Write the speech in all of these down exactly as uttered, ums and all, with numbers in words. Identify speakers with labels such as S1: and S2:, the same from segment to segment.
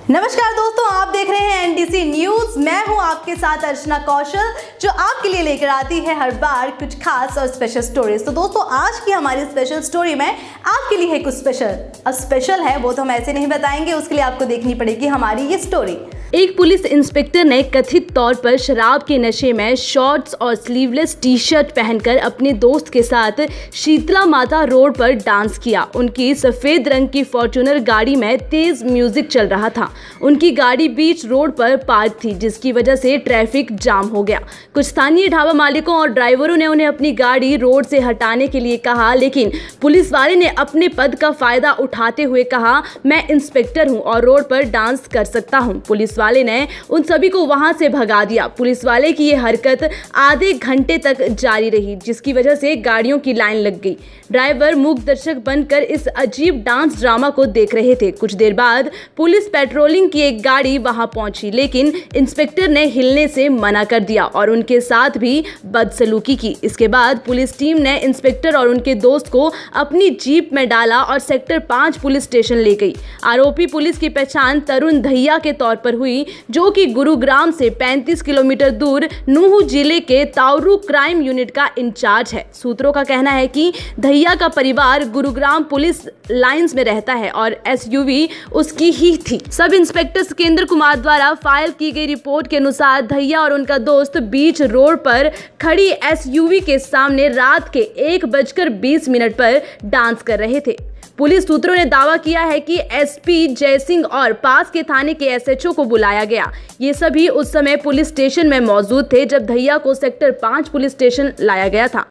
S1: नमस्कार दोस्तों, आप देख रहे हैं एनडीसी न्यूज। मैं हूं आपके साथ अर्चना कौशल, जो आपके लिए लेकर आती है हर बार कुछ खास और स्पेशल स्टोरीज। तो दोस्तों, आज की हमारी स्पेशल स्टोरी में आपके लिए है कुछ स्पेशल। अब स्पेशल है वो तो हम ऐसे नहीं बताएंगे, उसके लिए आपको देखनी पड़ेगी हमारी ये स्टोरी।
S2: एक पुलिस इंस्पेक्टर ने कथित तौर पर शराब के नशे में शॉर्ट्स और स्लीवलेस टी शर्ट पहनकर अपने दोस्त के साथ शीतला माता रोड पर डांस किया। उनकी सफेद रंग की फॉर्च्यूनर गाड़ी में तेज म्यूजिक चल रहा था। उनकी गाड़ी बीच रोड पर पार्क थी, जिसकी वजह से ट्रैफिक जाम हो गया। कुछ स्थानीय ढाबा मालिकों और ड्राइवरों ने उन्हें अपनी गाड़ी रोड से हटाने के लिए कहा, लेकिन पुलिस वाले ने अपने पद का फायदा उठाते हुए कहा, मैं इंस्पेक्टर हूं और रोड पर डांस कर सकता हूं। पुलिस वाले ने उन सभी को वहां से भगा दिया। पुलिस वाले की ये हरकत आधे घंटे तक जारी रही, जिसकी वजह से गाड़ियों की लाइन लग गई। ड्राइवर मूक दर्शक बनकर इस अजीब डांस ड्रामा को देख रहे थे। कुछ देर बाद पुलिस पेट्रोलिंग की एक गाड़ी वहां पहुंची, लेकिन इंस्पेक्टर ने हिलने से मना कर दिया और उनके साथ भी बदसलूकी की। इसके बाद पुलिस टीम ने इंस्पेक्टर और उनके दोस्त को अपनी जीप में डाला और सेक्टर पाँच पुलिस स्टेशन ले गई। आरोपी पुलिस की पहचान तरुण दहिया के तौर पर हुई, जो कि गुरुग्राम से पैंतीस किलोमीटर दूर नूह जिले के ताउरू क्राइम यूनिट का इंचार्ज है। सूत्रों का कहना है कि दहिया का परिवार गुरुग्राम पुलिस लाइंस में रहता है और एसयूवी उसकी ही थी। सब इंस्पेक्टर सिकेंद्र कुमार द्वारा फाइल की गई रिपोर्ट के अनुसार दहिया और उनका दोस्त बीच रोड पर खड़ी एसयूवी के सामने रात के एक बजकर बीस मिनट पर डांस कर रहे थे। पुलिस सूत्रों ने दावा किया है कि एसपी जयसिंह और पास के थाने के एसएचओ को बुलाया गया। ये सभी उस समय पुलिस स्टेशन में मौजूद थे जब दहिया को सेक्टर पाँच पुलिस स्टेशन लाया गया था।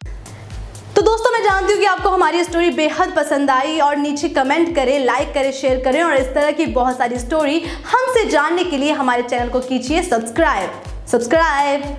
S1: तो दोस्तों, मैं जानती हूँ कि आपको हमारी स्टोरी बेहद पसंद आई और नीचे कमेंट करें, लाइक करें, शेयर करें और इस तरह की बहुत सारी स्टोरी हमसे जानने के लिए हमारे चैनल को कीजिए सब्सक्राइब सब्सक्राइब